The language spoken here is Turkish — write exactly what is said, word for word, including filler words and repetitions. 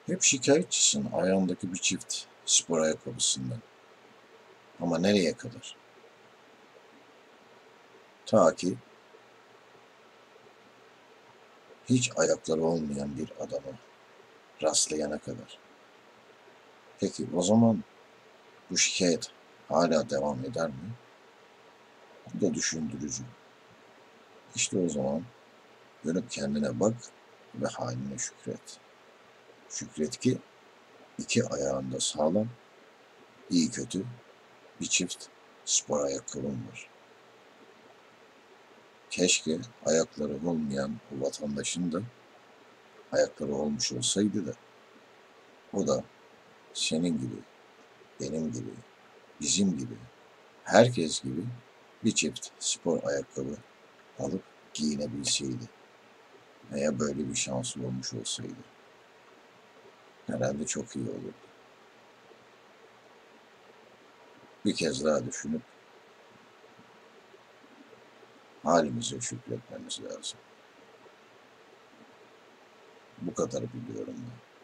Hep şikayetçisin ayağındaki bir çift spor ayakkabısından. Ama nereye kadar? Ta ki hiç ayakları olmayan bir adama rastlayana kadar. Peki o zaman bu şikayet hala devam eder mi? Bu da düşündürücü. İşte o zaman dönüp kendine bak ve haline şükret. Şükret ki iki ayağında sağlam, iyi kötü bir çift spor ayakkabım var. Keşke ayakları olmayan o vatandaşın da ayakları olmuş olsaydı da o da senin gibi, benim gibi, bizim gibi, herkes gibi bir çift spor ayakkabı alıp giyinebilseydi veya böyle bir şansı olmuş olsaydı herhalde çok iyi olurdu. Bir kez daha düşünüp halimize şükretmemiz lazım. Bu kadar biliyorum ben.